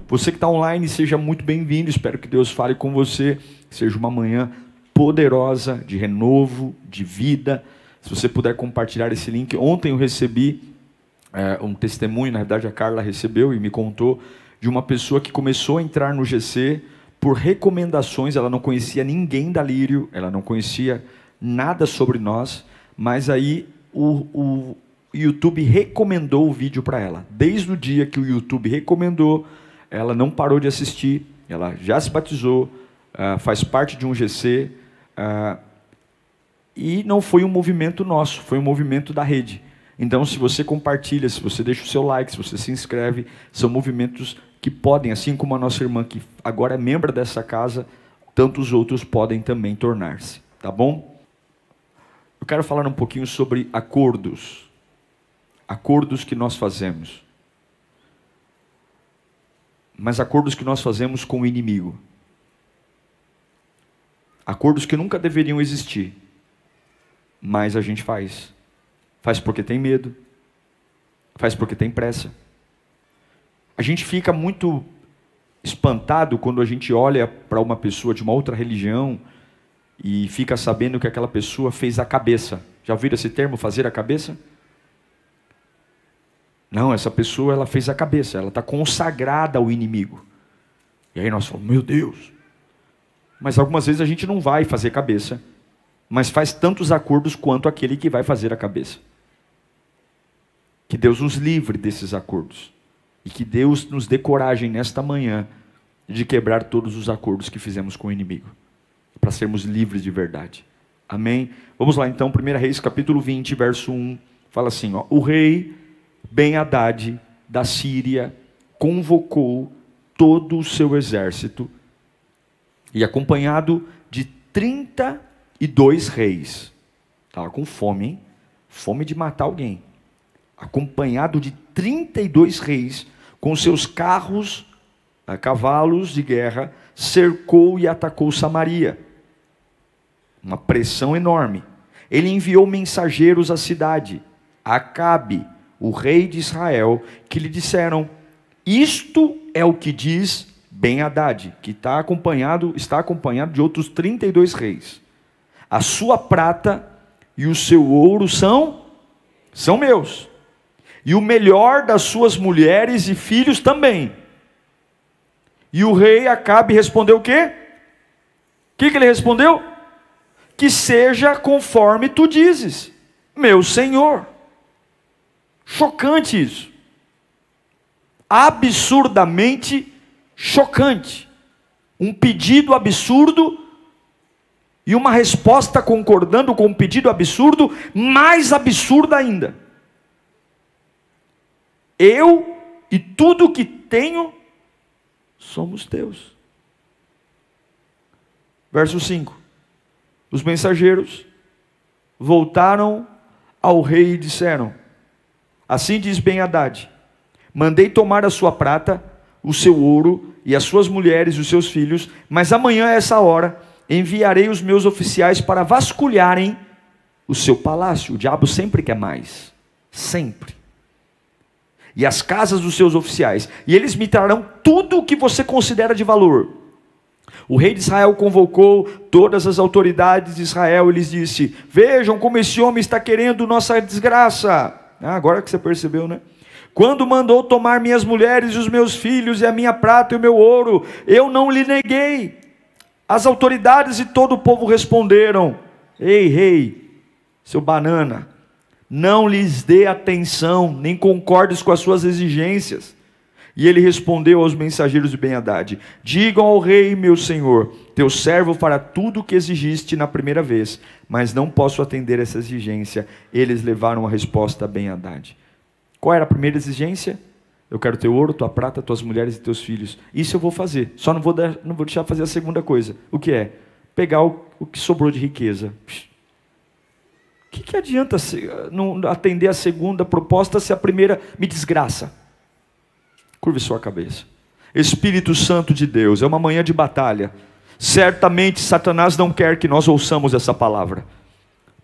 Você que está online, seja muito bem-vindo. Espero que Deus fale com você. Seja uma manhã poderosa, de renovo, de vida. Se você puder compartilhar esse link. Ontem eu recebi um testemunho, na verdade a Carla recebeu e me contou, de uma pessoa que começou a entrar no GC por recomendações. Ela não conhecia ninguém da Lírio, ela não conhecia nada sobre nós, mas aí o YouTube recomendou o vídeo para ela. Desde o dia que o YouTube recomendou, ela não parou de assistir, ela já se batizou, faz parte de um GC, e não foi um movimento nosso, foi um movimento da rede. Então, se você compartilha, se você deixa o seu like, se você se inscreve, são movimentos que podem, assim como a nossa irmã que agora é membro dessa casa, tantos outros podem também tornar-se, tá bom? Eu quero falar um pouquinho sobre acordos. Acordos que nós fazemos. Mas acordos que nós fazemos com o inimigo. Acordos que nunca deveriam existir, mas a gente faz. Faz porque tem medo, faz porque tem pressa. A gente fica muito espantado quando a gente olha para uma pessoa de uma outra religião e fica sabendo que aquela pessoa fez a cabeça. Já ouviram esse termo, fazer a cabeça? Não, essa pessoa ela fez a cabeça, ela está consagrada ao inimigo. E aí nós falamos, meu Deus. Mas algumas vezes a gente não vai fazer cabeça, mas faz tantos acordos quanto aquele que vai fazer a cabeça. Que Deus nos livre desses acordos. E que Deus nos dê coragem nesta manhã de quebrar todos os acordos que fizemos com o inimigo. Para sermos livres de verdade. Amém? Vamos lá então, 1 Reis capítulo 20, verso 1. Fala assim, ó, o rei Ben-Hadad da Síria convocou todo o seu exército e acompanhado de 32 reis. Estava com fome, hein? Fome de matar alguém. Acompanhado de 32 reis, com seus carros, cavalos de guerra, cercou e atacou Samaria. Uma pressão enorme. Ele enviou mensageiros à cidade, a Acabe, o rei de Israel, que lhe disseram, isto é o que diz Ben-Hadad, que está acompanhado de outros 32 reis. A sua prata e o seu ouro são meus. E o melhor das suas mulheres e filhos também. E o rei Acabe respondeu o quê? O que ele respondeu? Que seja conforme tu dizes, meu senhor. Chocante isso. Absurdamente chocante. Um pedido absurdo e uma resposta concordando com um pedido absurdo, mais absurda ainda. Eu e tudo que tenho somos teus. Verso 5. Os mensageiros voltaram ao rei e disseram, assim diz Ben-Hadad, mandei tomar a sua prata, o seu ouro e as suas mulheres e os seus filhos, mas amanhã a essa hora enviarei os meus oficiais para vasculharem o seu palácio. O diabo sempre quer mais, sempre. E as casas dos seus oficiais, e eles me trarão tudo o que você considera de valor. O rei de Israel convocou todas as autoridades de Israel e lhes disse, vejam como esse homem está querendo nossa desgraça. Agora que você percebeu, né? Quando mandou tomar minhas mulheres e os meus filhos e a minha prata e o meu ouro, eu não lhe neguei. As autoridades e todo o povo responderam, ei rei, seu banana, não lhes dê atenção, nem concordes com as suas exigências. E ele respondeu aos mensageiros de Ben-Hadad, digam ao rei, meu senhor, teu servo fará tudo o que exigiste na primeira vez, mas não posso atender essa exigência. Eles levaram a resposta a Ben-Hadad. Qual era a primeira exigência? Eu quero teu ouro, tua prata, tuas mulheres e teus filhos. Isso eu vou fazer, só não vou deixar fazer a segunda coisa. O que é? Pegar o que sobrou de riqueza. O que adianta não atender a segunda proposta se a primeira me desgraça? Curve sua cabeça. Espírito Santo de Deus, é uma manhã de batalha. Certamente Satanás não quer que nós ouçamos essa palavra.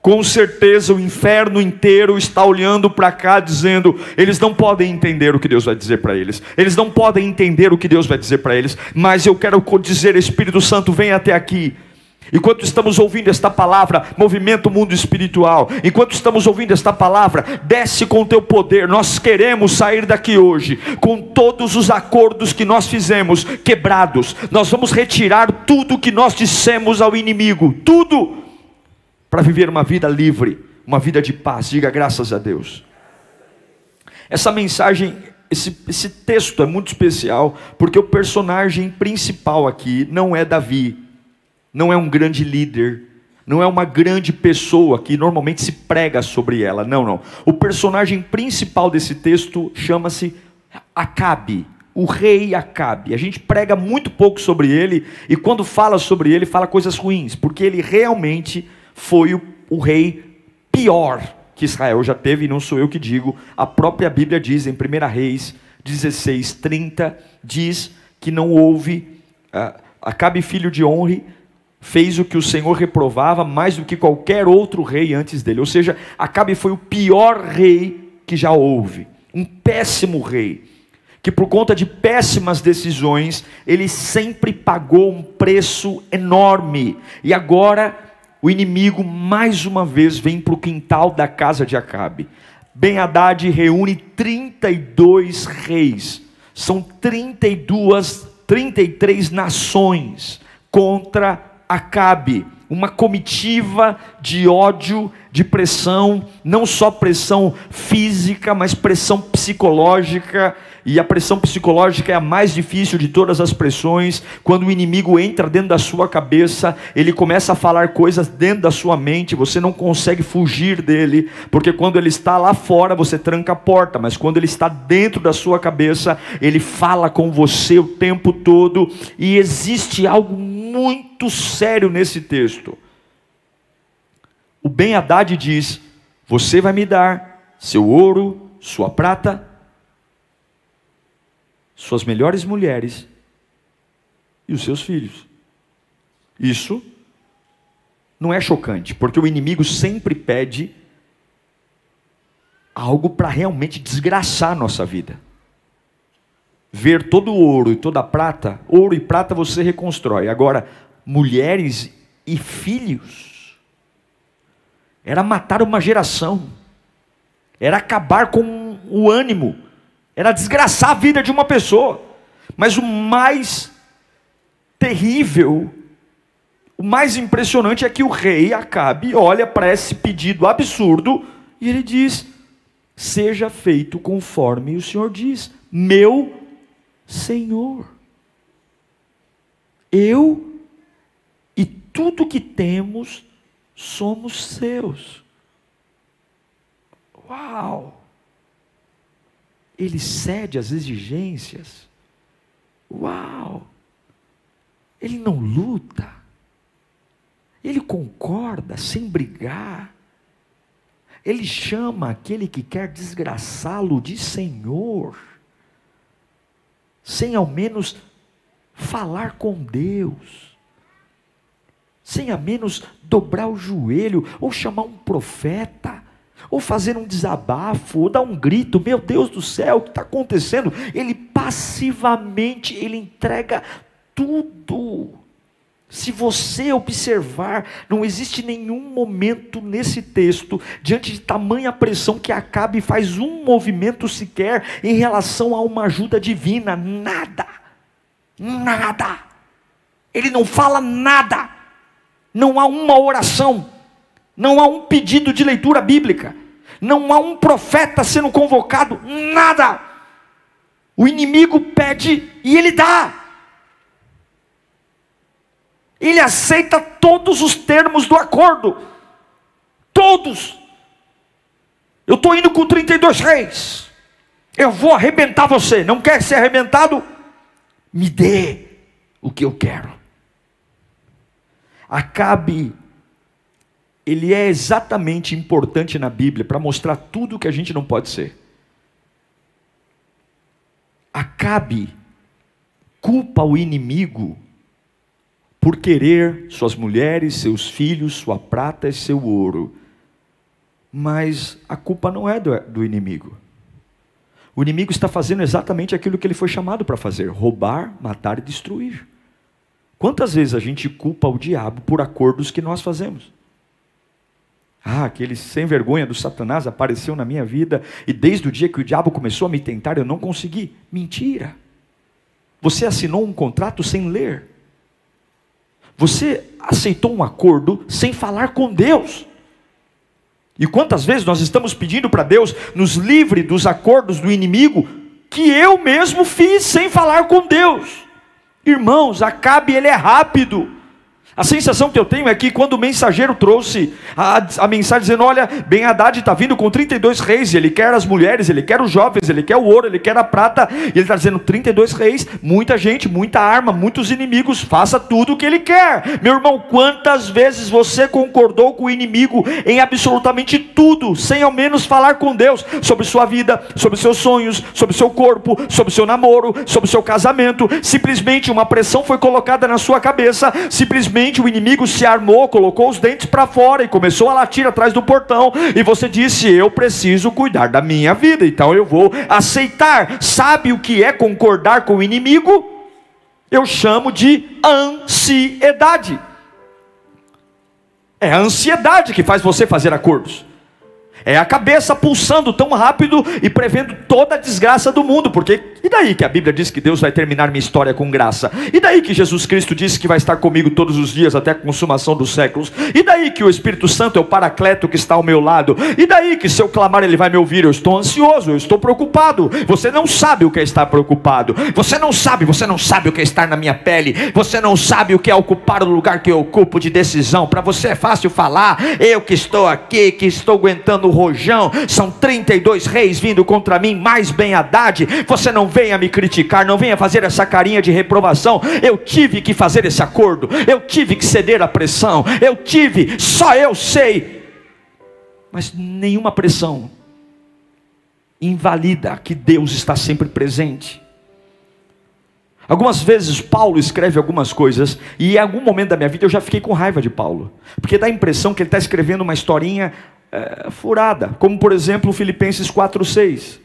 Com certeza o inferno inteiro está olhando para cá dizendo, eles não podem entender o que Deus vai dizer para eles. Eles não podem entender o que Deus vai dizer para eles. Mas eu quero dizer, Espírito Santo, vem até aqui. Enquanto estamos ouvindo esta palavra, movimenta o mundo espiritual. Enquanto estamos ouvindo esta palavra, desce com o teu poder. Nós queremos sair daqui hoje com todos os acordos que nós fizemos quebrados. Nós vamos retirar tudo que nós dissemos ao inimigo, tudo, para viver uma vida livre, uma vida de paz. Diga graças a Deus. Essa mensagem, esse texto é muito especial, porque o personagem principal aqui não é Davi, não é um grande líder, não é uma grande pessoa que normalmente se prega sobre ela, não. O personagem principal desse texto chama-se Acabe, o rei Acabe. A gente prega muito pouco sobre ele, e quando fala sobre ele, fala coisas ruins, porque ele realmente foi o rei pior que Israel já teve, e não sou eu que digo, a própria Bíblia diz em 1 Reis 16:30, diz que não houve, Acabe filho de Onri, fez o que o Senhor reprovava mais do que qualquer outro rei antes dele. Ou seja, Acabe foi o pior rei que já houve, um péssimo rei, que por conta de péssimas decisões, ele sempre pagou um preço enorme. E agora, o inimigo mais uma vez vem para o quintal da casa de Acabe. Ben-Hadad reúne 32 reis, são 33 nações contra Acabe, uma comitiva de ódio, de pressão, não só pressão física, mas pressão psicológica, e a pressão psicológica é a mais difícil de todas as pressões. Quando o inimigo entra dentro da sua cabeça, ele começa a falar coisas dentro da sua mente, você não consegue fugir dele, porque quando ele está lá fora, você tranca a porta, mas quando ele está dentro da sua cabeça, ele fala com você o tempo todo, e existe algo muito sério nesse texto. O Ben-Hadad diz, você vai me dar seu ouro, sua prata, suas melhores mulheres e os seus filhos. Isso não é chocante, porque o inimigo sempre pede algo para realmente desgraçar a nossa vida. Ver todo o ouro e toda a prata, ouro e prata você reconstrói. Agora, mulheres e filhos, era matar uma geração, era acabar com o ânimo, era desgraçar a vida de uma pessoa. Mas o mais terrível, o mais impressionante é que o rei Acabe olha para esse pedido absurdo e ele diz, seja feito conforme o Senhor diz, meu Senhor, eu e tudo que temos somos seus. Uau! Ele cede às exigências. Uau! Ele não luta. Ele concorda sem brigar. Ele chama aquele que quer desgraçá-lo de Senhor, sem ao menos falar com Deus, sem ao menos dobrar o joelho, ou chamar um profeta, ou fazer um desabafo, ou dar um grito, meu Deus do céu, o que está acontecendo? Ele passivamente, ele entrega tudo. Se você observar, não existe nenhum momento nesse texto, diante de tamanha pressão, que Acabe faz um movimento sequer em relação a uma ajuda divina. Nada, nada, ele não fala nada, não há uma oração, não há um pedido de leitura bíblica, não há um profeta sendo convocado, nada. O inimigo pede e ele dá. Ele aceita todos os termos do acordo. Todos. Eu estou indo com 32 reis. Eu vou arrebentar você. Não quer ser arrebentado? Me dê o que eu quero. Acabe, ele é exatamente importante na Bíblia para mostrar tudo o que a gente não pode ser. Acabe culpa o inimigo por querer suas mulheres, seus filhos, sua prata e seu ouro. Mas a culpa não é do inimigo. O inimigo está fazendo exatamente aquilo que ele foi chamado para fazer: roubar, matar e destruir. Quantas vezes a gente culpa o diabo por acordos que nós fazemos? Aquele sem vergonha do Satanás apareceu na minha vida, e desde o dia que o diabo começou a me tentar, eu não consegui. Mentira. Você assinou um contrato sem ler. Você aceitou um acordo sem falar com Deus. E quantas vezes nós estamos pedindo para Deus nos livre dos acordos do inimigo que eu mesmo fiz sem falar com Deus? Irmãos, Acabe, ele é rápido. A sensação que eu tenho é que quando o mensageiro trouxe a mensagem dizendo: olha, Ben-Hadad está vindo com 32 reis, ele quer as mulheres, ele quer os jovens, ele quer o ouro, ele quer a prata, e ele está dizendo: 32 reis, muita gente, muita arma, muitos inimigos, faça tudo o que ele quer. Meu irmão, quantas vezes você concordou com o inimigo em absolutamente tudo, sem ao menos falar com Deus sobre sua vida, sobre seus sonhos, sobre seu corpo, sobre seu namoro, sobre seu casamento? Simplesmente uma pressão foi colocada na sua cabeça, simplesmente o inimigo se armou, colocou os dentes para fora e começou a latir atrás do portão, e você disse: eu preciso cuidar da minha vida, então eu vou aceitar. Sabe o que é concordar com o inimigo? Eu chamo de ansiedade. É a ansiedade que faz você fazer acordos. É a cabeça pulsando tão rápido e prevendo toda a desgraça do mundo. Porque, e daí que a Bíblia diz que Deus vai terminar minha história com graça? E daí que Jesus Cristo disse que vai estar comigo todos os dias até a consumação dos séculos? E daí que o Espírito Santo é o Paracleto que está ao meu lado? E daí que se eu clamar ele vai me ouvir? Eu estou ansioso, eu estou preocupado. Você não sabe o que é estar preocupado. Você não sabe o que é estar na minha pele. Você não sabe o que é ocupar o lugar que eu ocupo de decisão. Para você é fácil falar: eu que estou aqui, que estou aguentando o rojão, são 32 reis vindo contra mim, mais Ben-Hadad. Você não venha me criticar, não venha fazer essa carinha de reprovação. Eu tive que fazer esse acordo, eu tive que ceder à pressão, só eu sei. Mas nenhuma pressão invalida que Deus está sempre presente. Algumas vezes Paulo escreve algumas coisas, e em algum momento da minha vida eu já fiquei com raiva de Paulo, porque dá a impressão que ele está escrevendo uma historinha furada, como por exemplo Filipenses 4:6.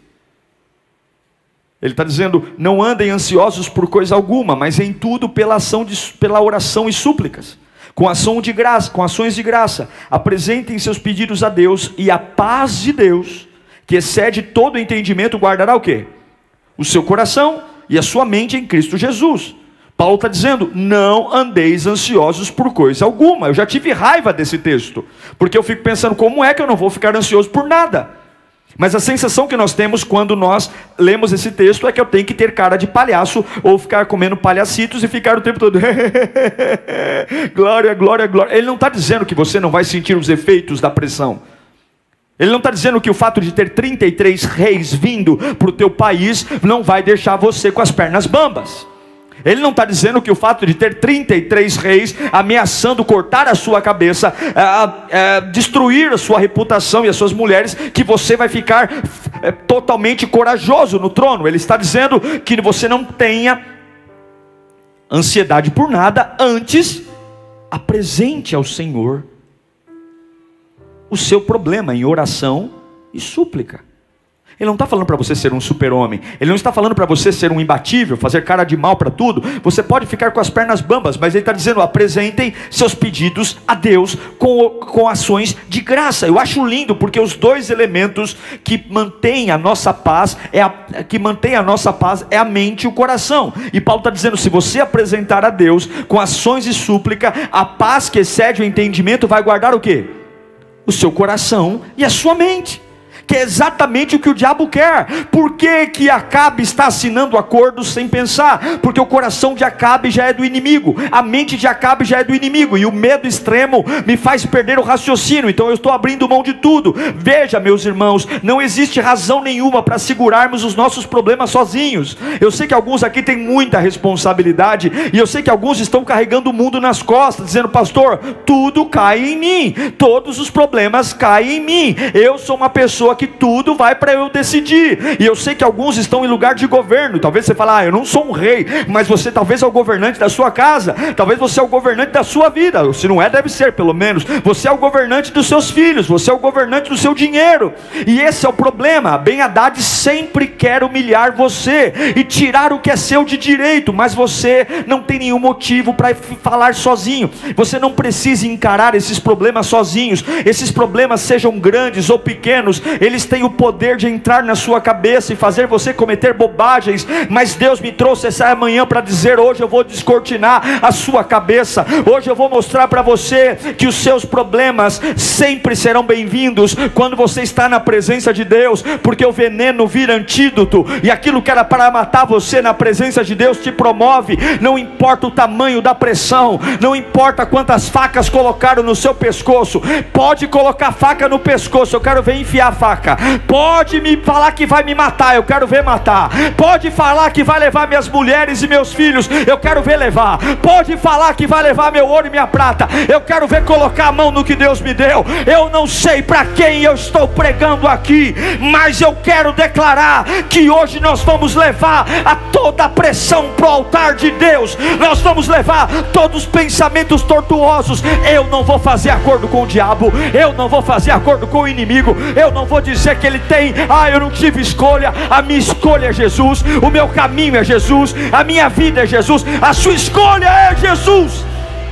Ele está dizendo: não andem ansiosos por coisa alguma, mas em tudo pela oração e súplicas, com ações de graça, apresentem seus pedidos a Deus, e a paz de Deus, que excede todo entendimento, guardará o quê? O seu coração e a sua mente em Cristo Jesus. Paulo está dizendo: não andeis ansiosos por coisa alguma. Eu já tive raiva desse texto, porque eu fico pensando: como é que eu não vou ficar ansioso por nada? Mas a sensação que nós temos quando nós lemos esse texto é que eu tenho que ter cara de palhaço, ou ficar comendo palhacitos e ficar o tempo todo glória, glória, glória. Ele não está dizendo que você não vai sentir os efeitos da pressão. Ele não está dizendo que o fato de ter 33 reis vindo para o teu país não vai deixar você com as pernas bambas. Ele não está dizendo que o fato de ter 33 reis ameaçando cortar a sua cabeça, destruir a sua reputação e as suas mulheres, que você vai ficar totalmente corajoso no trono. Ele está dizendo que você não tenha ansiedade por nada, antes apresente ao Senhor o seu problema em oração e súplica. Ele não está falando para você ser um super-homem. Ele não está falando para você ser um imbatível, fazer cara de mal para tudo. Você pode ficar com as pernas bambas, mas ele está dizendo: apresentem seus pedidos a Deus com ações de graça. Eu acho lindo, porque os dois elementos que mantêm a nossa paz é a mente e o coração. E Paulo está dizendo: se você apresentar a Deus com ações de súplica, a paz que excede o entendimento vai guardar o quê? O seu coração e a sua mente. Que é exatamente o que o diabo quer. Por que Acabe está assinando acordos sem pensar? Porque o coração de Acabe já é do inimigo, a mente de Acabe já é do inimigo, e o medo extremo me faz perder o raciocínio. Então eu estou abrindo mão de tudo. Veja, meus irmãos, não existe razão nenhuma para segurarmos os nossos problemas sozinhos. Eu sei que alguns aqui têm muita responsabilidade, e eu sei que alguns estão carregando o mundo nas costas, dizendo: pastor, tudo cai em mim, todos os problemas caem em mim. Eu sou uma pessoa que tudo vai para eu decidir. E eu sei que alguns estão em lugar de governo. Talvez você fale, eu não sou um rei, mas você talvez é o governante da sua casa, talvez você é o governante da sua vida. Se não é, deve ser pelo menos. Você é o governante dos seus filhos, você é o governante do seu dinheiro. E esse é o problema. Ben-Hadad sempre quer humilhar você e tirar o que é seu de direito, mas você não tem nenhum motivo para falar sozinho. Você não precisa encarar esses problemas sozinhos. Esses problemas, sejam grandes ou pequenos, eles têm o poder de entrar na sua cabeça e fazer você cometer bobagens. Mas Deus me trouxe essa manhã para dizer: hoje eu vou descortinar a sua cabeça. Hoje eu vou mostrar para você que os seus problemas sempre serão bem-vindos quando você está na presença de Deus, porque o veneno vira antídoto, e aquilo que era para matar você na presença de Deus te promove. Não importa o tamanho da pressão, não importa quantas facas colocaram no seu pescoço. Pode colocar faca no pescoço, eu quero ver enfiar a faca. Pode me falar que vai me matar, eu quero ver matar. Pode falar que vai levar minhas mulheres e meus filhos, eu quero ver levar. Pode falar que vai levar meu ouro e minha prata, eu quero ver colocar a mão no que Deus me deu. Eu não sei para quem eu estou pregando aqui, mas eu quero declarar que hoje nós vamos levar a toda a pressão para o altar de Deus. Nós vamos levar todos os pensamentos tortuosos. Eu não vou fazer acordo com o diabo, eu não vou fazer acordo com o inimigo, eu não vou dizer que ele tem, eu não tive escolha. A minha escolha é Jesus, o meu caminho é Jesus, a minha vida é Jesus, a sua escolha é Jesus.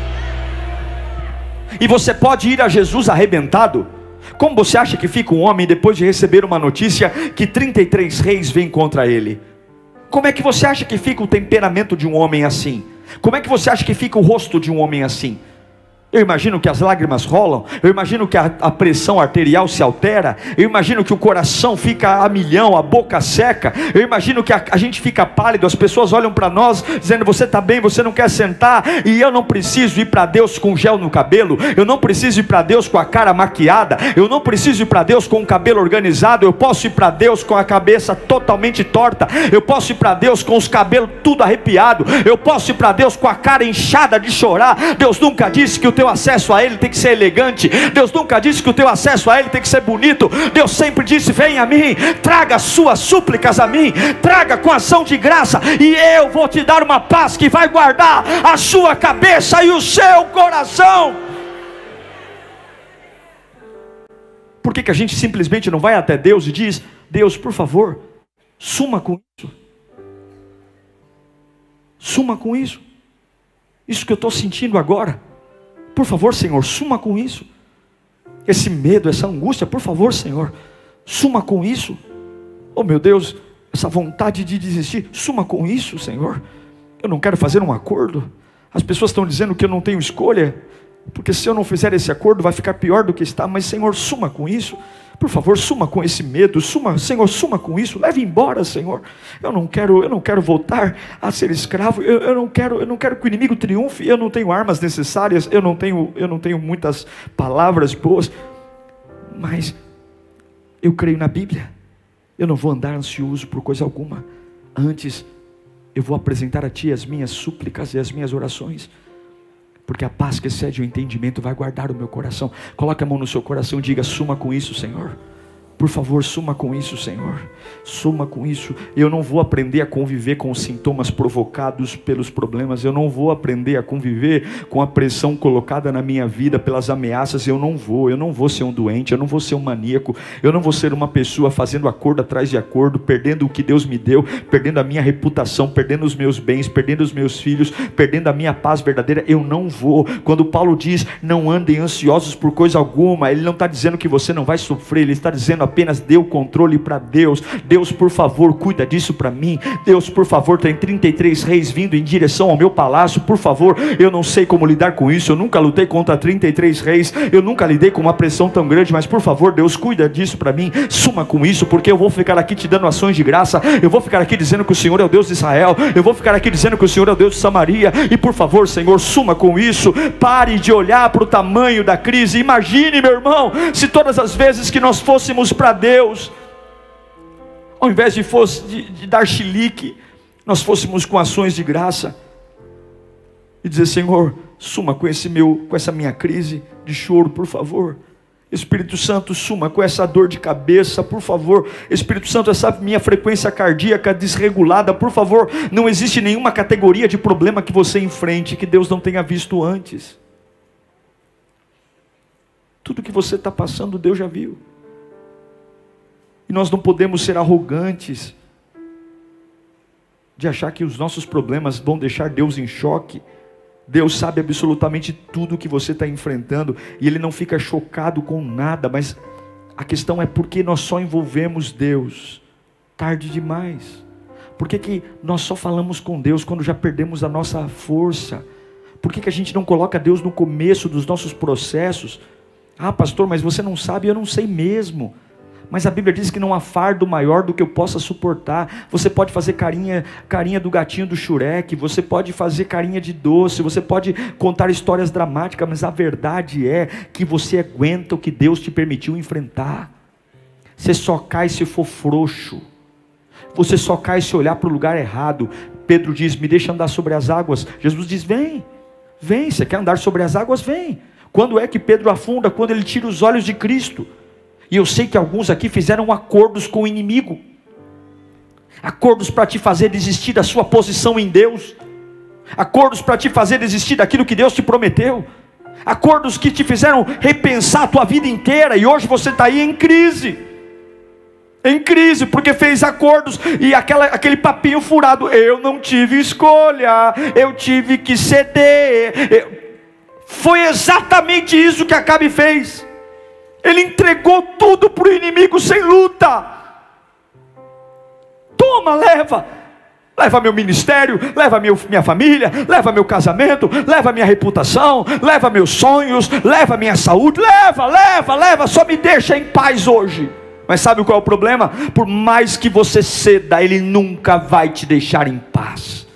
E você pode ir a Jesus arrebentado. Como você acha que fica um homem depois de receber uma notícia que 33 reis vêm contra ele? Como é que você acha que fica o temperamento de um homem assim? Como é que você acha que fica o rosto de um homem assim? Eu imagino que as lágrimas rolam, eu imagino que a pressão arterial se altera, eu imagino que o coração fica a milhão, a boca seca, eu imagino que a gente fica pálido, as pessoas olham para nós dizendo: você está bem, você não quer sentar? E eu não preciso ir para Deus com gel no cabelo, eu não preciso ir para Deus com a cara maquiada, eu não preciso ir para Deus com o cabelo organizado, eu posso ir para Deus com a cabeça totalmente torta, eu posso ir para Deus com os cabelos tudo arrepiado, eu posso ir para Deus com a cara inchada de chorar. Deus nunca disse que o teu acesso a Ele tem que ser elegante, Deus nunca disse que o teu acesso a Ele tem que ser bonito. Deus sempre disse: vem a mim, traga suas súplicas a mim, traga com ação de graça, e eu vou te dar uma paz que vai guardar a sua cabeça e o seu coração. Por que a gente simplesmente não vai até Deus e diz: Deus, por favor, suma com isso, suma com isso, isso que eu estou sentindo agora, por favor, Senhor, suma com isso. Esse medo, essa angústia, por favor, Senhor, suma com isso. Oh meu Deus, essa vontade de desistir, suma com isso, Senhor. Eu não quero fazer um acordo. As pessoas estão dizendo que eu não tenho escolha, porque se eu não fizer esse acordo vai ficar pior do que está. Mas Senhor, suma com isso. Por favor, suma com esse medo, Senhor, suma com isso, leve embora, Senhor. Eu não quero voltar a ser escravo. Eu não quero que o inimigo triunfe. Eu não tenho armas necessárias, eu não tenho muitas palavras boas, mas eu creio na Bíblia. Eu não vou andar ansioso por coisa alguma. Antes, eu vou apresentar a Ti as minhas súplicas e as minhas orações, porque a paz que excede o entendimento vai guardar o meu coração. Coloque a mão no seu coração e diga: suma com isso, Senhor. Por favor, suma com isso, Senhor. Suma com isso. Eu não vou aprender a conviver com os sintomas provocados pelos problemas. Eu não vou aprender a conviver com a pressão colocada na minha vida pelas ameaças. Eu não vou ser um doente. Eu não vou ser um maníaco. Eu não vou ser uma pessoa fazendo acordo atrás de acordo, perdendo o que Deus me deu, perdendo a minha reputação, perdendo os meus bens, perdendo os meus filhos, perdendo a minha paz verdadeira. Eu não vou. Quando Paulo diz: não andem ansiosos por coisa alguma, ele não está dizendo que você não vai sofrer. Ele está dizendo: apenas dê o controle para Deus. Deus, por favor, cuida disso para mim. Deus, por favor, tem 33 reis vindo em direção ao meu palácio. Por favor, eu não sei como lidar com isso. Eu nunca lutei contra 33 reis. Eu nunca lidei com uma pressão tão grande. Mas por favor, Deus, cuida disso para mim. Suma com isso, porque eu vou ficar aqui te dando ações de graça. Eu vou ficar aqui dizendo que o Senhor é o Deus de Israel. Eu vou ficar aqui dizendo que o Senhor é o Deus de Samaria. E por favor, Senhor, suma com isso. Pare de olhar para o tamanho da crise. Imagine, meu irmão, se todas as vezes que nós fôssemos para Deus, ao invés de dar chilique, nós fôssemos com ações de graça e dizer: Senhor, suma com essa minha crise de choro, por favor. Espírito Santo, suma com essa dor de cabeça, por favor. Espírito Santo, essa minha frequência cardíaca desregulada, por favor. Não existe nenhuma categoria de problema que você enfrente que Deus não tenha visto antes. Tudo que você está passando, Deus já viu. E nós não podemos ser arrogantes de achar que os nossos problemas vão deixar Deus em choque. Deus sabe absolutamente tudo que você está enfrentando, e Ele não fica chocado com nada, mas a questão é por que nós só envolvemos Deus tarde demais? Por que nós só falamos com Deus quando já perdemos a nossa força? Por que a gente não coloca Deus no começo dos nossos processos? Ah, pastor, mas você não sabe. Eu não sei mesmo. Mas a Bíblia diz que não há fardo maior do que eu possa suportar. Você pode fazer carinha do gatinho do Shurek, você pode fazer carinha de doce, você pode contar histórias dramáticas, mas a verdade é que você aguenta o que Deus te permitiu enfrentar. Você só cai se for frouxo. Você só cai se olhar para o lugar errado. Pedro diz, me deixa andar sobre as águas. Jesus diz, vem, você quer andar sobre as águas? Vem. Quando é que Pedro afunda? Quando ele tira os olhos de Cristo. E eu sei que alguns aqui fizeram acordos com o inimigo, acordos para te fazer desistir da sua posição em Deus, acordos para te fazer desistir daquilo que Deus te prometeu, acordos que te fizeram repensar a tua vida inteira, e hoje você está aí em crise, porque fez acordos, e aquele papinho furado, eu não tive escolha, eu tive que ceder. Foi exatamente isso que Acabe fez. Ele entregou tudo para o inimigo sem luta. Toma, leva meu ministério, leva minha família, leva meu casamento, leva minha reputação, leva meus sonhos, leva minha saúde, leva, só me deixa em paz hoje. Mas sabe qual é o problema? Por mais que você ceda, Ele nunca vai te deixar em paz.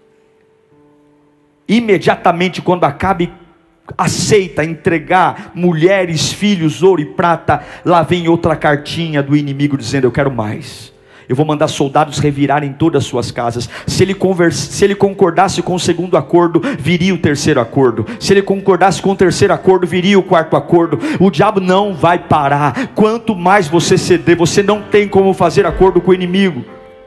Imediatamente quando Acabe aceita entregar mulheres, filhos, ouro e prata, lá vem outra cartinha do inimigo dizendo, eu quero mais, eu vou mandar soldados revirarem todas as suas casas. Se ele concordasse com o segundo acordo, viria o terceiro acordo. Se ele concordasse com o terceiro acordo, viria o quarto acordo. O diabo não vai parar. Quanto mais você ceder, você não tem como fazer acordo com o inimigo.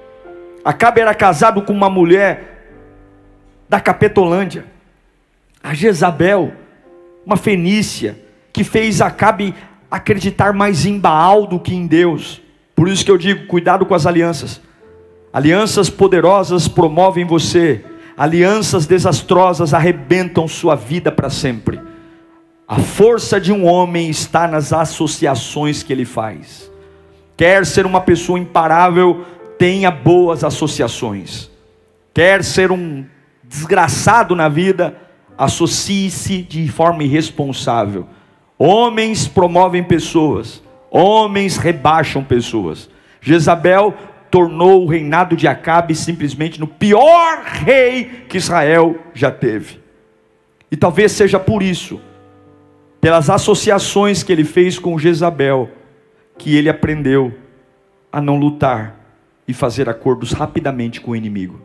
Acabe era casado com uma mulher da Capetolândia, a Jezabel, uma fenícia, que fez Acabe acreditar mais em Baal do que em Deus. Por isso que eu digo, cuidado com as alianças. Alianças poderosas promovem você, alianças desastrosas arrebentam sua vida para sempre. A força de um homem está nas associações que ele faz. Quer ser uma pessoa imparável, tenha boas associações. Quer ser um desgraçado na vida, associe-se de forma irresponsável. Homens promovem pessoas, homens rebaixam pessoas. Jezabel tornou o reinado de Acabe simplesmente no pior rei que Israel já teve. E talvez seja por isso, pelas associações que ele fez com Jezabel, que ele aprendeu a não lutar e fazer acordos rapidamente com o inimigo.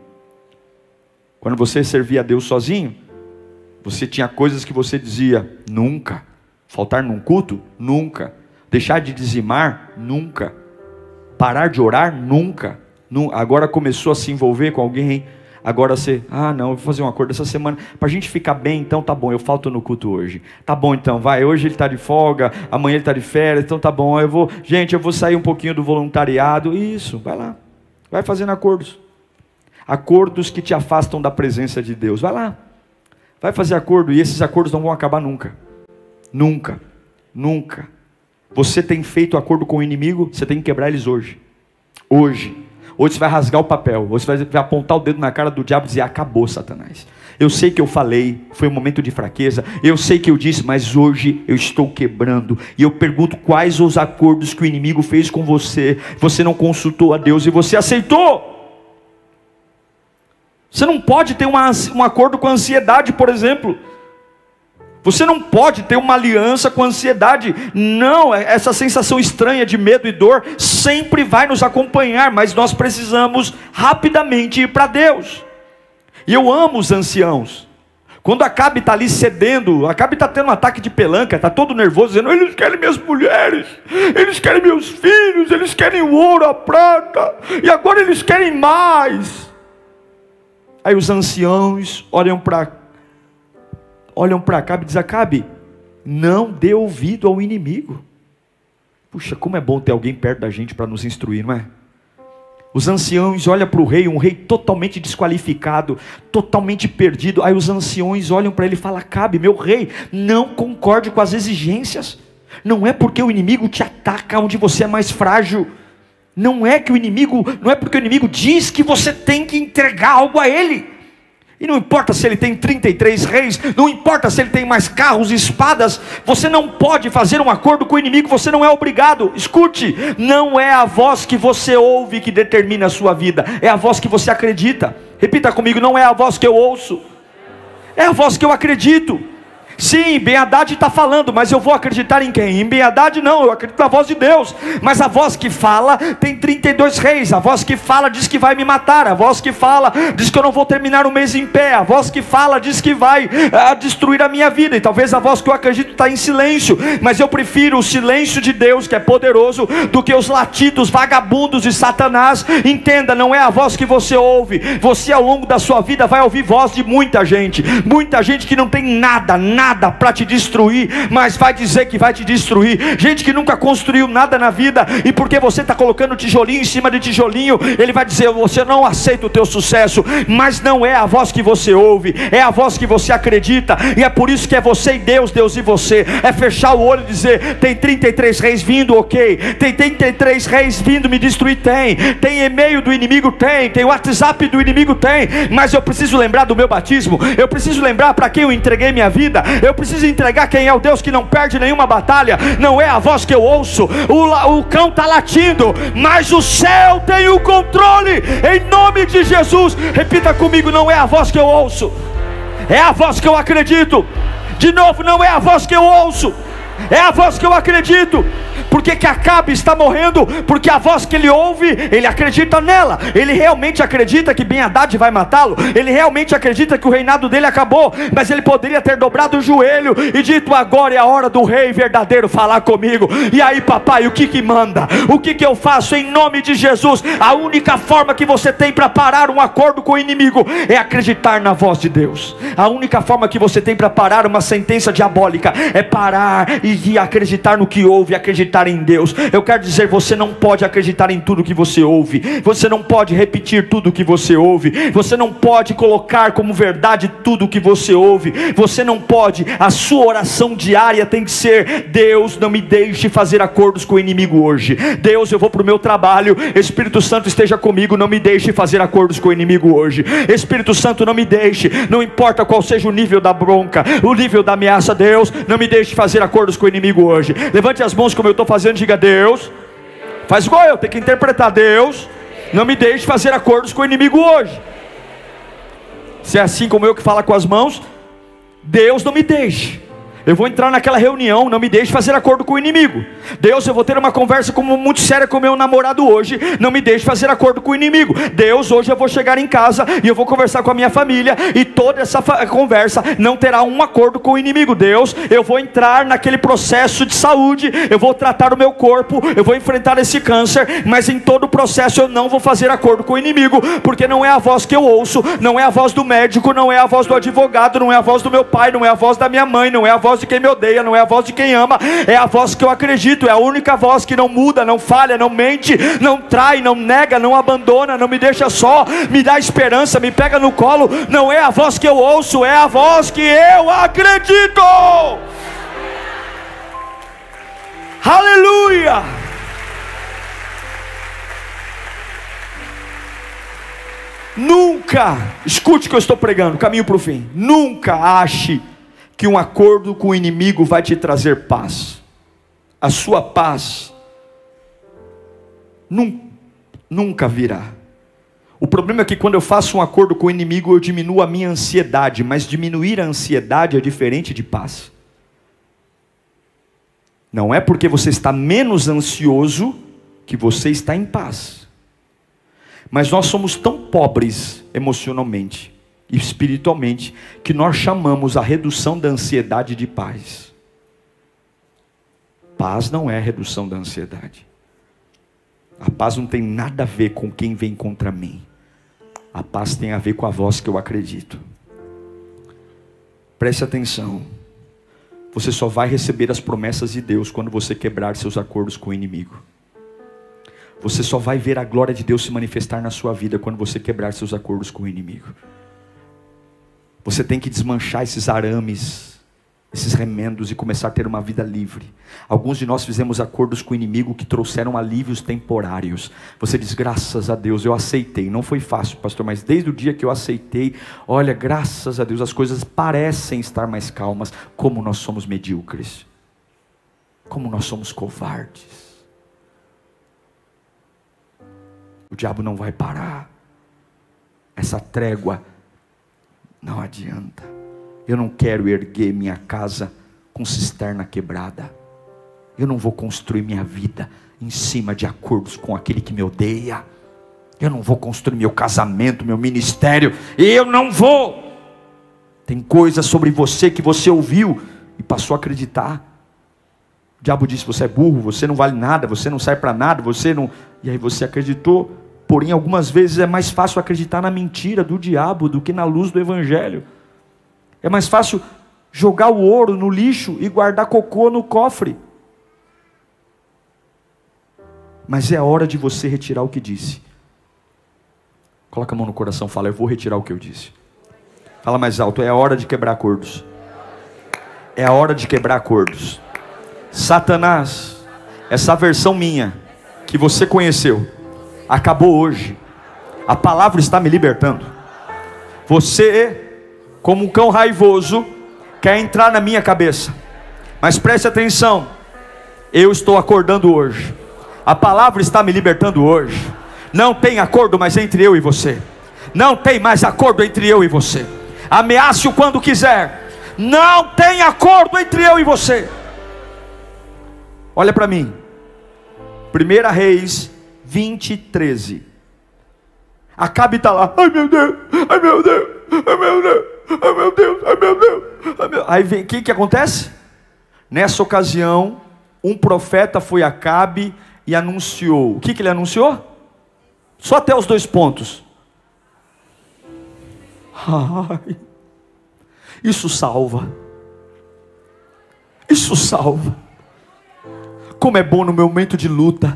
Quando você servia a Deus sozinho, você tinha coisas que você dizia, nunca. Faltar num culto? Nunca. Deixar de dizimar? Nunca. Parar de orar? Nunca. Agora começou a se envolver com alguém, agora você, não, eu vou fazer um acordo essa semana, para a gente ficar bem, então tá bom, eu falto no culto hoje. Tá bom então, vai, hoje ele está de folga, amanhã ele está de férias, então tá bom, eu vou sair um pouquinho do voluntariado. Isso, vai lá, vai fazendo acordos. Acordos que te afastam da presença de Deus, vai lá. Vai fazer acordo, e esses acordos não vão acabar nunca. Nunca. Nunca. Você tem feito acordo com o inimigo, você tem que quebrar eles hoje. Hoje você vai rasgar o papel, você vai apontar o dedo na cara do diabo e dizer, acabou, Satanás. Eu sei que eu falei, foi um momento de fraqueza, eu sei que eu disse, mas hoje eu estou quebrando. E eu pergunto, quais os acordos que o inimigo fez com você? Você não consultou a Deus e você aceitou. Você não pode ter um acordo com a ansiedade, por exemplo. Você não pode ter uma aliança com a ansiedade. Não, essa sensação estranha de medo e dor sempre vai nos acompanhar, mas nós precisamos rapidamente ir para Deus. E eu amo os anciãos. Quando Acabe está ali cedendo, Acabe está tendo um ataque de pelanca, está todo nervoso, dizendo: eles querem minhas mulheres, eles querem meus filhos, eles querem o ouro, a prata, e agora eles querem mais. Aí os anciãos olham para Acabe e dizem: Acabe, não dê ouvido ao inimigo. Puxa, como é bom ter alguém perto da gente para nos instruir, não é? Os anciãos olham para o rei, um rei totalmente desqualificado, totalmente perdido. Aí os anciãos olham para ele e falam: Acabe, meu rei, não concorde com as exigências. Não é porque o inimigo te ataca onde você é mais frágil. Não é porque o inimigo diz que você tem que entregar algo a ele. E não importa se ele tem 33 reis, não importa se ele tem mais carros e espadas, você não pode fazer um acordo com o inimigo, você não é obrigado. Escute, não é a voz que você ouve que determina a sua vida, é a voz que você acredita. Repita comigo: não é a voz que eu ouço, é a voz que eu acredito. Sim, Ben-Hadad está falando, mas eu vou acreditar em quem? Em Ben-Hadad não, eu acredito na voz de Deus. Mas a voz que fala tem 32 reis. A voz que fala diz que vai me matar. A voz que fala diz que eu não vou terminar o mês em pé. A voz que fala diz que vai destruir a minha vida. E talvez a voz que eu acredito está em silêncio, mas eu prefiro o silêncio de Deus, que é poderoso, do que os latidos vagabundos de Satanás. Entenda, não é a voz que você ouve. Você ao longo da sua vida vai ouvir voz de muita gente que não tem nada para te destruir, mas vai dizer que vai te destruir. Gente que nunca construiu nada na vida, e porque você está colocando tijolinho em cima de tijolinho, ele vai dizer: você não aceita o teu sucesso. Mas não é a voz que você ouve, é a voz que você acredita. E é por isso que é você e Deus, Deus e você. É fechar o olho e dizer: tem 33 reis vindo, ok. Tem 33 reis vindo me destruir, tem e-mail do inimigo, tem WhatsApp do inimigo, mas eu preciso lembrar do meu batismo, eu preciso lembrar para quem eu entreguei minha vida, eu preciso entregar quem é o Deus que não perde nenhuma batalha. Não é a voz que eu ouço, o cão está latindo, mas o céu tem o controle, em nome de Jesus. Repita comigo: não é a voz que eu ouço, é a voz que eu acredito. De novo, não é a voz que eu ouço, é a voz que eu acredito. Por que Acabe está morrendo? Porque a voz que ele ouve, ele acredita nela. Ele realmente acredita que Ben-Hadad vai matá-lo. Ele realmente acredita que o reinado dele acabou. Mas ele poderia ter dobrado o joelho e dito: agora é a hora do rei verdadeiro falar comigo. E aí, papai, o que manda? O que eu faço em nome de Jesus? A única forma que você tem para parar um acordo com o inimigo é acreditar na voz de Deus. A única forma que você tem para parar uma sentença diabólica é parar e acreditar no que ouve, acreditar em Deus. Eu quero dizer, você não pode acreditar em tudo que você ouve, você não pode repetir tudo que você ouve, você não pode colocar como verdade tudo que você ouve, você não pode. A sua oração diária tem que ser: Deus, não me deixe fazer acordos com o inimigo hoje. Deus, eu vou para o meu trabalho, Espírito Santo esteja comigo, não me deixe fazer acordos com o inimigo hoje. Espírito Santo, não me deixe, não importa qual seja o nível da bronca, o nível da ameaça, Deus, não me deixe fazer acordos com o inimigo hoje. Levante as mãos como eu estou fazendo, diga: Deus, faz igual eu, tem que interpretar: Deus, não me deixe fazer acordos com o inimigo hoje. Se é assim como eu que fala com as mãos: Deus, não me deixe, eu vou entrar naquela reunião, não me deixe fazer acordo com o inimigo. Deus, eu vou ter uma conversa muito séria com o meu namorado hoje, não me deixe fazer acordo com o inimigo. Deus, hoje eu vou chegar em casa e eu vou conversar com a minha família, e toda essa conversa não terá um acordo com o inimigo. Deus, eu vou entrar naquele processo de saúde, eu vou tratar o meu corpo, eu vou enfrentar esse câncer, mas em todo o processo eu não vou fazer acordo com o inimigo, porque não é a voz que eu ouço, não é a voz do médico, não é a voz do advogado, não é a voz do meu pai, não é a voz da minha mãe, não é a voz de quem me odeia, não é a voz de quem ama, é a voz que eu acredito. É a única voz que não muda, não falha, não mente, não trai, não nega, não abandona, não me deixa só, me dá esperança, me pega no colo. Não é a voz que eu ouço, é a voz que eu acredito. Aleluia! Nunca, escute o que eu estou pregando, caminho para o fim. Nunca ache que um acordo com o inimigo vai te trazer paz. A sua paz nunca virá. O problema é que quando eu faço um acordo com o inimigo, eu diminuo a minha ansiedade. Mas diminuir a ansiedade é diferente de paz. Não é porque você está menos ansioso que você está em paz. Mas nós somos tão pobres emocionalmente espiritualmente, que nós chamamos a redução da ansiedade de paz. Paz não é redução da ansiedade. A paz não tem nada a ver com quem vem contra mim. A paz tem a ver com a voz que eu acredito. Preste atenção. Você só vai receber as promessas de Deus quando você quebrar seus acordos com o inimigo. Você só vai ver a glória de Deus se manifestar na sua vida quando você quebrar seus acordos com o inimigo. Você tem que desmanchar esses arames, esses remendos e começar a ter uma vida livre. Alguns de nós fizemos acordos com o inimigo que trouxeram alívios temporários. Você diz, graças a Deus, eu aceitei. Não foi fácil, pastor, mas desde o dia que eu aceitei, olha, graças a Deus, as coisas parecem estar mais calmas. Como nós somos medíocres. Como nós somos covardes. O diabo não vai parar. Essa trégua não adianta. Eu não quero erguer minha casa com cisterna quebrada. Eu não vou construir minha vida em cima de acordos com aquele que me odeia. Eu não vou construir meu casamento, meu ministério. Eu não vou. Tem coisas sobre você que você ouviu e passou a acreditar. O diabo disse, você é burro, você não vale nada, você não serve para nada, você não... E aí você acreditou. Porém, algumas vezes é mais fácil acreditar na mentira do diabo do que na luz do evangelho. É mais fácil jogar o ouro no lixo e guardar cocô no cofre. Mas é a hora de você retirar o que disse. Coloca a mão no coração, fala, eu vou retirar o que eu disse. Fala mais alto, é a hora de quebrar acordos. É a hora de quebrar acordos. Satanás, essa versão minha, que você conheceu, acabou hoje. A palavra está me libertando. Você, como um cão raivoso, quer entrar na minha cabeça. Mas preste atenção. Eu estou acordando hoje. A palavra está me libertando hoje. Não tem acordo mais entre eu e você. Não tem mais acordo entre eu e você. Ameace-o quando quiser. Não tem acordo entre eu e você. Olha para mim. 1 Reis 20:13. Acabe está lá. Ai meu Deus, ai meu Deus, ai meu Deus, ai meu Deus, ai meu Deus, ai meu... Aí vem, o que acontece? Nessa ocasião, um profeta foi a Acabe e anunciou. O que ele anunciou? Só até os 2 pontos. Ai, isso salva. Isso salva. Como é bom no meu momento de luta.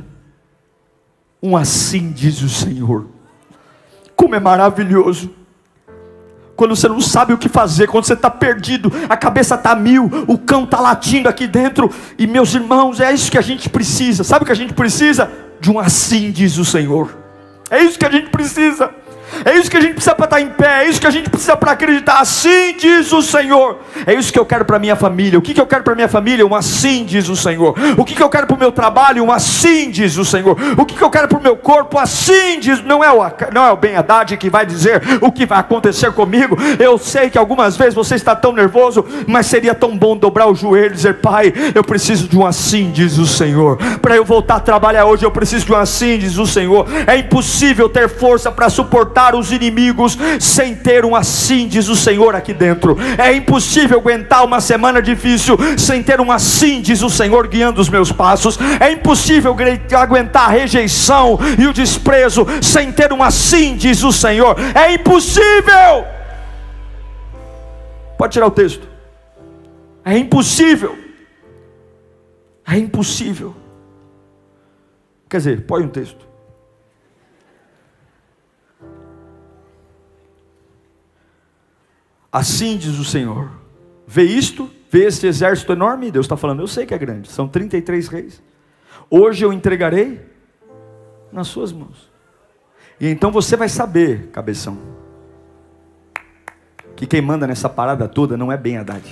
Assim diz o Senhor. Como é maravilhoso. Quando você não sabe o que fazer, quando você está perdido, a cabeça está a mil, o cão está latindo aqui dentro. E meus irmãos, é isso que a gente precisa. Sabe o que a gente precisa? De um assim diz o Senhor. É isso que a gente precisa. É isso que a gente precisa para estar em pé. É isso que a gente precisa para acreditar. Assim diz o Senhor. É isso que eu quero para minha família. O que eu quero para minha família? Um assim diz o Senhor. O que eu quero para o meu trabalho? Um assim diz o Senhor. O que eu quero para o meu corpo? Assim diz. Não é o Ben-Hadad que vai dizer o que vai acontecer comigo. Eu sei que algumas vezes você está tão nervoso, mas seria tão bom dobrar o joelho e dizer, Pai, eu preciso de um assim diz o Senhor. Para eu voltar a trabalhar hoje, eu preciso de um assim diz o Senhor. É impossível ter força para suportar os inimigos sem ter um assim diz o Senhor aqui dentro. É impossível aguentar uma semana difícil sem ter um assim diz o Senhor guiando os meus passos. É impossível aguentar a rejeição e o desprezo sem ter um assim diz o Senhor. É impossível. Pode tirar o texto. É impossível. É impossível. Quer dizer, põe um texto. Assim diz o Senhor. Vê isto, vê esse exército enorme. Deus está falando, eu sei que é grande. São 33 reis. Hoje eu entregarei nas suas mãos. E então você vai saber, cabeção, que quem manda nessa parada toda não é Ben-Hadad.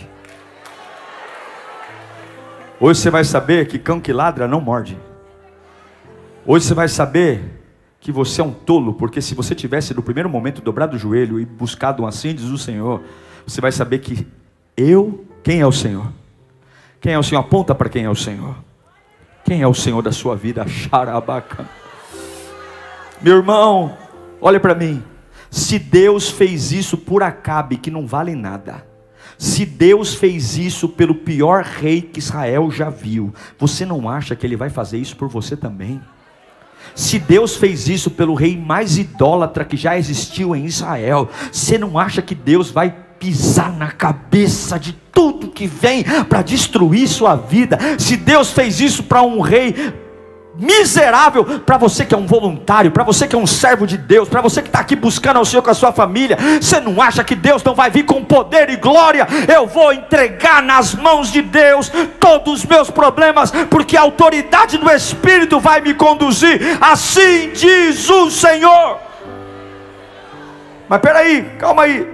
Hoje você vai saber que cão que ladra não morde. Hoje você vai saber que você é um tolo, porque se você tivesse no primeiro momento dobrado o joelho e buscado um assim diz o Senhor, você vai saber que quem é o Senhor? Quem é o Senhor? Aponta para quem é o Senhor. Quem é o Senhor da sua vida? Xarabaca. Meu irmão, olha para mim. Se Deus fez isso por Acabe, que não vale nada, se Deus fez isso pelo pior rei que Israel já viu, você não acha que Ele vai fazer isso por você também? Se Deus fez isso pelo rei mais idólatra que já existiu em Israel, você não acha que Deus vai pisar na cabeça de tudo que vem para destruir sua vida? Se Deus fez isso para um rei miserável, para você que é um voluntário, para você que é um servo de Deus, para você que está aqui buscando ao Senhor com a sua família, você não acha que Deus não vai vir com poder e glória? Eu vou entregar nas mãos de Deus todos os meus problemas, porque a autoridade do Espírito vai me conduzir, assim diz o Senhor. Mas peraí, calma aí.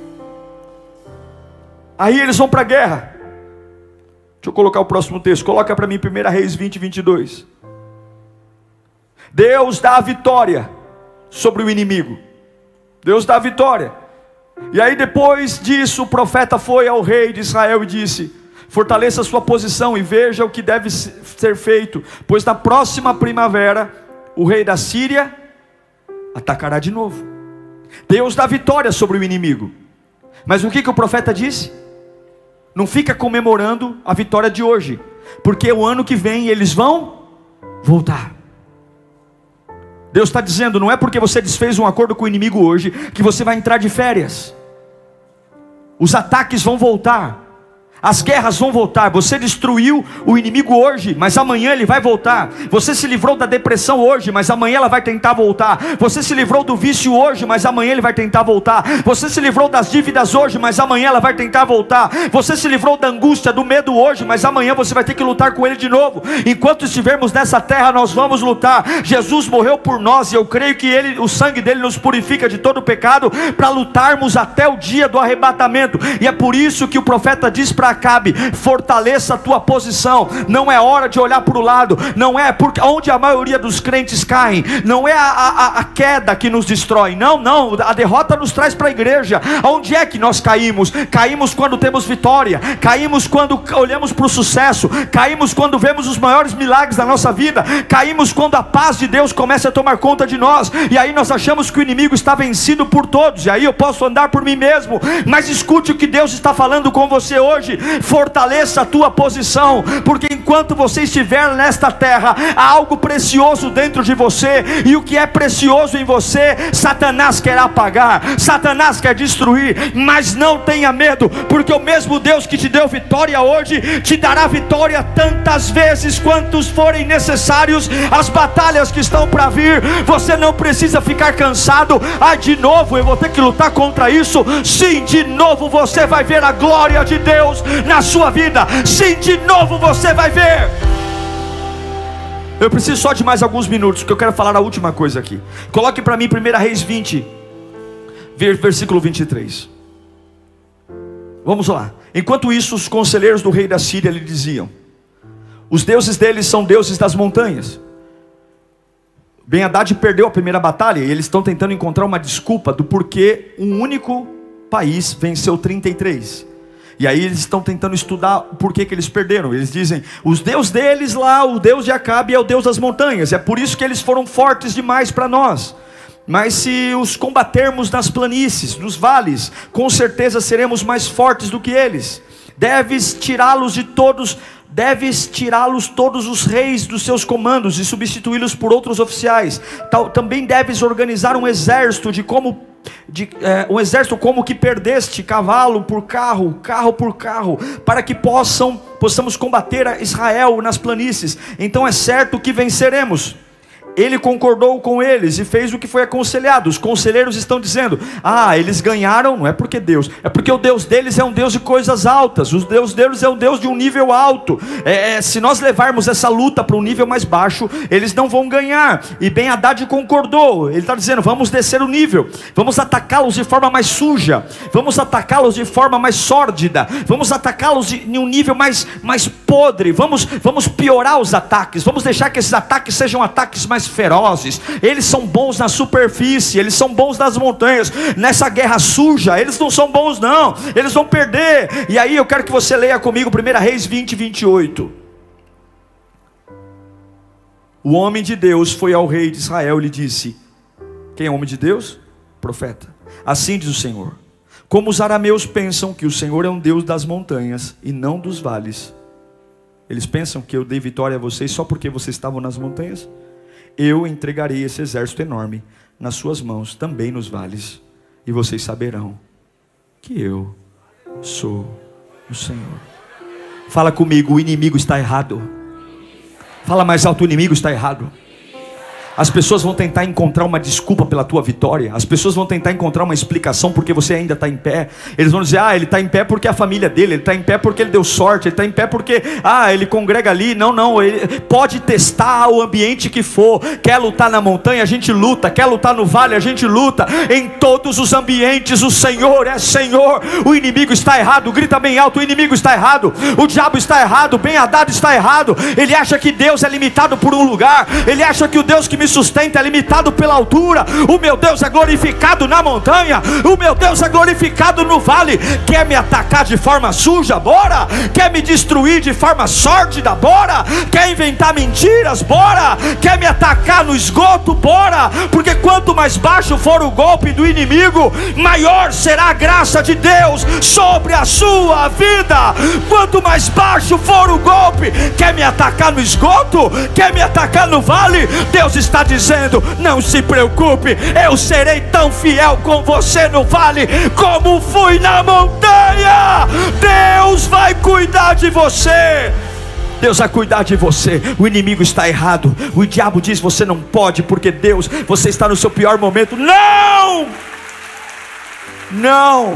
Aí eles vão para a guerra. Deixa eu colocar o próximo texto, coloca para mim 1 Reis 20, 22. Deus dá a vitória sobre o inimigo. Deus dá a vitória. E aí depois disso o profeta foi ao rei de Israel e disse: fortaleça a sua posição e veja o que deve ser feito, pois na próxima primavera o rei da Síria atacará de novo. Deus dá vitória sobre o inimigo. Mas o que o profeta disse? Não fica comemorando a vitória de hoje, porque o ano que vem eles vão voltar. Deus está dizendo, não é porque você desfez um acordo com o inimigo hoje, que você vai entrar de férias. Os ataques vão voltar, as guerras vão voltar. Você destruiu o inimigo hoje, mas amanhã ele vai voltar. Você se livrou da depressão hoje, mas amanhã ela vai tentar voltar. Você se livrou do vício hoje, mas amanhã ele vai tentar voltar. Você se livrou das dívidas hoje, mas amanhã ela vai tentar voltar. Você se livrou da angústia, do medo hoje, mas amanhã você vai ter que lutar com ele de novo. Enquanto estivermos nessa terra, nós vamos lutar. Jesus morreu por nós, e eu creio que o sangue dele nos purifica de todo o pecado, para lutarmos até o dia do arrebatamento. E é por isso que o profeta diz para Acabe: fortaleça a tua posição. Não é hora de olhar para o lado. Não é porque onde a maioria dos crentes caem, não é a queda que nos destrói. Não, a derrota nos traz para a igreja. Onde é que nós caímos? Caímos quando temos vitória, caímos quando olhamos para o sucesso, caímos quando vemos os maiores milagres da nossa vida, caímos quando a paz de Deus começa a tomar conta de nós, e aí nós achamos que o inimigo está vencido por todos, e aí eu posso andar por mim mesmo. Mas escute o que Deus está falando com você hoje: fortaleça a tua posição, porque enquanto você estiver nesta terra, há algo precioso dentro de você, e o que é precioso em você, Satanás quer apagar, Satanás quer destruir. Mas não tenha medo, porque o mesmo Deus que te deu vitória hoje, te dará vitória tantas vezes quantos forem necessários. As batalhas que estão para vir, você não precisa ficar cansado. De novo eu vou ter que lutar contra isso. Sim, de novo você vai ver a glória de Deus na sua vida. Sim, de novo você vai ver. Eu preciso só de mais alguns minutos, porque eu quero falar a última coisa aqui. Coloque para mim 1 Reis 20, versículo 23. Vamos lá. Enquanto isso, os conselheiros do rei da Síria lhe diziam: os deuses deles são deuses das montanhas. Ben-Hadad perdeu a primeira batalha, e eles estão tentando encontrar uma desculpa do porquê um único país venceu 33. E aí eles estão tentando estudar por que eles perderam. Eles dizem: os deus deles lá, o Deus de Acabe, é o Deus das montanhas, é por isso que eles foram fortes demais para nós. Mas se os combatermos nas planícies, nos vales, com certeza seremos mais fortes do que eles. Deves tirá-los todos os reis dos seus comandos e substituí-los por outros oficiais. Também deves organizar um exército como que perdeste, cavalo por carro, carro por carro, para que possamos combater a Israel nas planícies. Então é certo que venceremos. Ele concordou com eles e fez o que foi aconselhado. Os conselheiros estão dizendo: eles ganharam, não é porque Deus, é porque o Deus deles é um Deus de coisas altas. O Deus deles é um Deus de um nível alto. Se nós levarmos essa luta para um nível mais baixo, eles não vão ganhar. E Ben-Hadad concordou. Ele está dizendo: vamos descer o nível, vamos atacá-los de forma mais suja, vamos atacá-los de forma mais sórdida, vamos atacá-los em um nível mais podre, vamos piorar os ataques, vamos deixar que esses ataques sejam ataques mais ferozes. Eles são bons na superfície, eles são bons nas montanhas. Nessa guerra suja, eles não são bons não, eles vão perder. E aí eu quero que você leia comigo 1 Reis 20, 28. O homem de Deus foi ao rei de Israel e lhe disse: quem é o homem de Deus? profeta. Assim diz o Senhor: como os arameus pensam que o Senhor é um Deus das montanhas e não dos vales. Eles pensam que eu dei vitória a vocês só porque vocês estavam nas montanhas? Eu entregarei esse exército enorme nas suas mãos, também nos vales, e vocês saberão que eu sou o Senhor. Fala comigo: o inimigo está errado. Fala mais alto: o inimigo está errado. As pessoas vão tentar encontrar uma desculpa pela tua vitória. As pessoas vão tentar encontrar uma explicação porque você ainda está em pé. Eles vão dizer: ele está em pé porque a família dele, ele está em pé porque ele deu sorte, ele está em pé porque ele congrega ali. Não, ele pode testar o ambiente que for. Quer lutar na montanha, a gente luta. Quer lutar no vale, a gente luta. Em todos os ambientes o Senhor é Senhor. O inimigo está errado. Grita bem alto: o inimigo está errado. O diabo está errado. Ben-Hadad está errado. Ele acha que Deus é limitado por um lugar. Ele acha que o Deus que me sustenta é limitado pela altura. O meu Deus é glorificado na montanha. O meu Deus é glorificado no vale. Quer me atacar de forma suja? Bora. Quer me destruir de forma sórdida? Bora. Quer inventar mentiras? Bora. Quer me atacar no esgoto? Bora. Porque quanto mais baixo for o golpe do inimigo, maior será a graça de Deus sobre a sua vida. Quanto mais baixo for o golpe, quer me atacar no esgoto? Quer me atacar no vale? Deus está dizendo: não se preocupe, eu serei tão fiel com você no vale como fui na montanha. Deus vai cuidar de você. Deus vai cuidar de você. O inimigo está errado. O diabo diz: você não pode porque Deus, você está no seu pior momento. Não, não,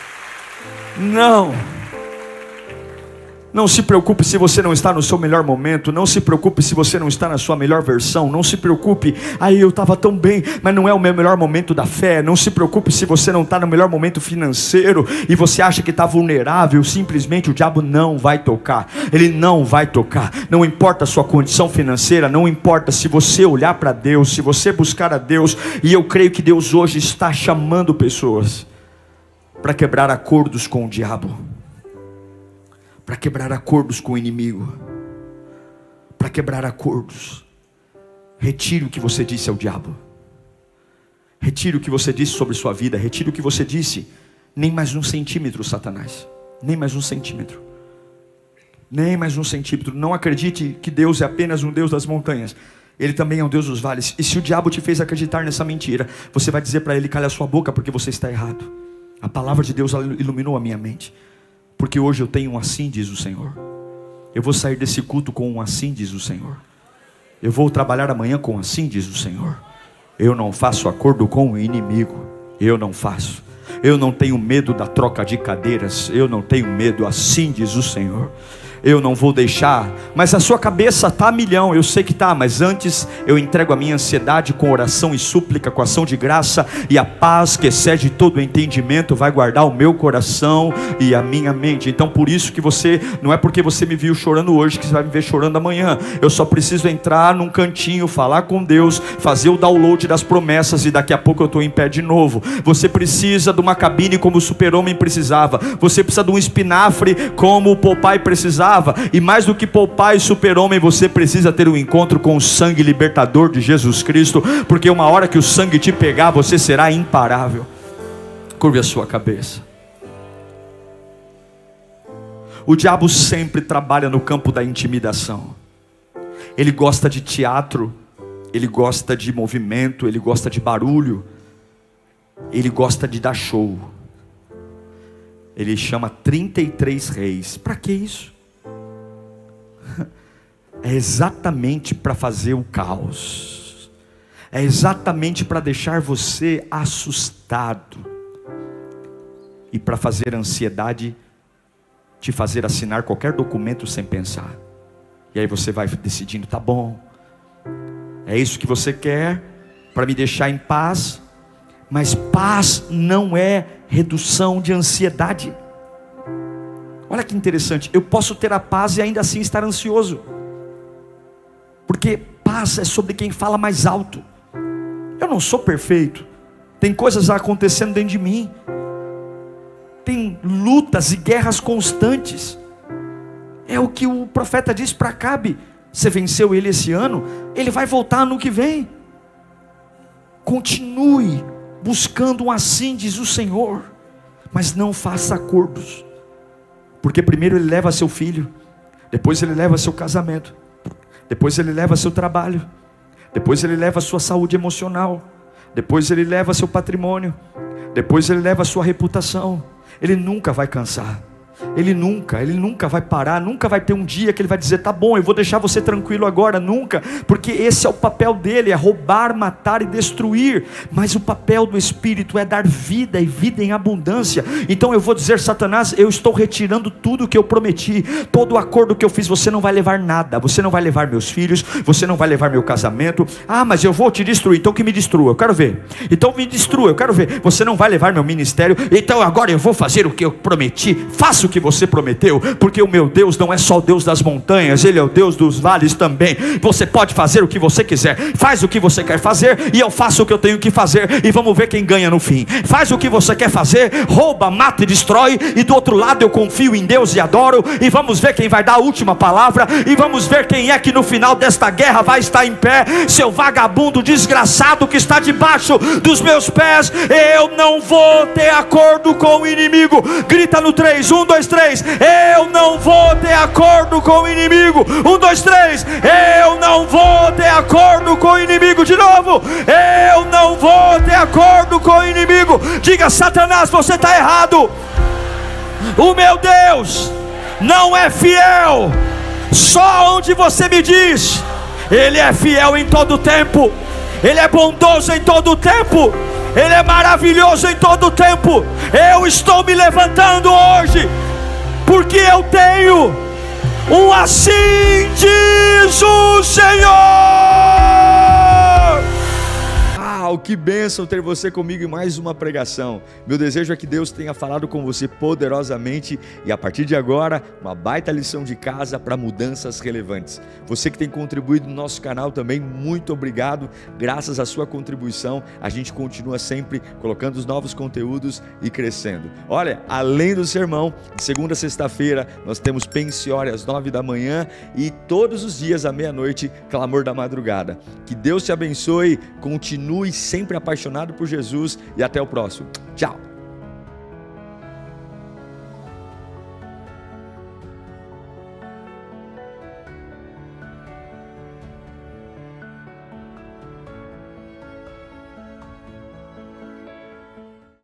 não. Não se preocupe se você não está no seu melhor momento. Não se preocupe se você não está na sua melhor versão. Não se preocupe: eu estava tão bem, mas não é o meu melhor momento da fé. Não se preocupe se você não está no melhor momento financeiro e você acha que está vulnerável. Simplesmente o diabo não vai tocar. Ele não vai tocar. Não importa a sua condição financeira. Não importa. Se você olhar para Deus, se você buscar a Deus. E eu creio que Deus hoje está chamando pessoas para quebrar acordos com o diabo, para quebrar acordos com o inimigo, para quebrar acordos. Retire o que você disse ao diabo. Retire o que você disse sobre sua vida. Retire o que você disse. Nem mais um centímetro, Satanás. Nem mais um centímetro. Nem mais um centímetro. Não acredite que Deus é apenas um Deus das montanhas. Ele também é um Deus dos vales. E se o diabo te fez acreditar nessa mentira, você vai dizer para ele: cale a sua boca, porque você está errado. A palavra de Deus iluminou a minha mente. Porque hoje eu tenho um assim diz o Senhor. Eu vou sair desse culto com um assim diz o Senhor. Eu vou trabalhar amanhã com assim diz o Senhor. Eu não faço acordo com o inimigo. Eu não faço. Eu não tenho medo da troca de cadeiras. Eu não tenho medo, assim diz o Senhor. Eu não vou deixar. Mas a sua cabeça está a milhão, eu sei que está. Mas antes eu entrego a minha ansiedade com oração e súplica, com ação de graça. E a paz que excede todo o entendimento vai guardar o meu coração e a minha mente. Então por isso que você, não é porque você me viu chorando hoje que você vai me ver chorando amanhã. Eu só preciso entrar num cantinho, falar com Deus, fazer o download das promessas, e daqui a pouco eu estou em pé de novo. Você precisa de uma cabine como o Super-Homem precisava. Você precisa de um espinafre como o Popeye precisava. E mais do que Popeye e Super-Homem, você precisa ter um encontro com o sangue libertador de Jesus Cristo. Porque uma hora que o sangue te pegar, você será imparável. Curve a sua cabeça. O diabo sempre trabalha no campo da intimidação. Ele gosta de teatro, ele gosta de movimento, ele gosta de barulho, ele gosta de dar show. Ele chama 33 reis. Para que isso? É exatamente para fazer o caos. É exatamente para deixar você assustado. E para fazer a ansiedade te fazer assinar qualquer documento sem pensar. E aí você vai decidindo: tá bom, é isso que você quer para me deixar em paz. Mas paz não é redução de ansiedade. Olha que interessante, eu posso ter a paz e ainda assim estar ansioso. Porque paz é sobre quem fala mais alto. Eu não sou perfeito. Tem coisas acontecendo dentro de mim. Tem lutas e guerras constantes. É o que o profeta disse para Acabe: você venceu ele esse ano, ele vai voltar ano que vem. Continue buscando um assim, diz o Senhor. Mas não faça acordos, porque primeiro Ele leva seu filho, depois Ele leva seu casamento, depois Ele leva seu trabalho, depois Ele leva sua saúde emocional, depois Ele leva seu patrimônio, depois Ele leva sua reputação. Ele nunca vai cansar. Ele nunca vai parar, nunca vai ter um dia que Ele vai dizer, tá bom, eu vou deixar você tranquilo agora, nunca, porque esse é o papel dele, é roubar, matar e destruir, mas o papel do Espírito é dar vida e vida em abundância. Então eu vou dizer, Satanás, eu estou retirando tudo que eu prometi, todo o acordo que eu fiz, você não vai levar nada, você não vai levar meus filhos, você não vai levar meu casamento. Ah, mas eu vou te destruir, então que me destrua, eu quero ver, então me destrua, eu quero ver. Você não vai levar meu ministério, então agora eu vou fazer o que eu prometi. Faça o que você prometeu, porque o meu Deus não é só o Deus das montanhas, Ele é o Deus dos vales também. Você pode fazer o que você quiser, faz o que você quer fazer, e eu faço o que eu tenho que fazer, e vamos ver quem ganha no fim. Faz o que você quer fazer, rouba, mata e destrói, e do outro lado eu confio em Deus e adoro, e vamos ver quem vai dar a última palavra, e vamos ver quem é que no final desta guerra vai estar em pé. Seu vagabundo desgraçado que está debaixo dos meus pés, eu não vou ter acordo com o inimigo. Grita no 3, 1, 2, 3, eu não vou ter acordo com o inimigo. 1, 2, 3, eu não vou ter acordo com o inimigo. De novo, eu não vou ter acordo com o inimigo. Diga, Satanás, você está errado. O meu Deus não é fiel só onde você me diz. Ele é fiel em todo tempo, Ele é bondoso em todo tempo, Ele é maravilhoso em todo tempo. Eu estou me levantando hoje, porque eu tenho um assim diz o Senhor. Que bênção ter você comigo em mais uma pregação. Meu desejo é que Deus tenha falado com você poderosamente, e a partir de agora, uma baita lição de casa para mudanças relevantes. Você que tem contribuído no nosso canal também, muito obrigado. Graças à sua contribuição, a gente continua sempre colocando os novos conteúdos e crescendo. Olha, além do sermão, de segunda a sexta-feira, nós temos Pensiore às 9 da manhã, e todos os dias à meia-noite, Clamor da Madrugada. Que Deus te abençoe, continue sempre apaixonado por Jesus, e até o próximo. Tchau.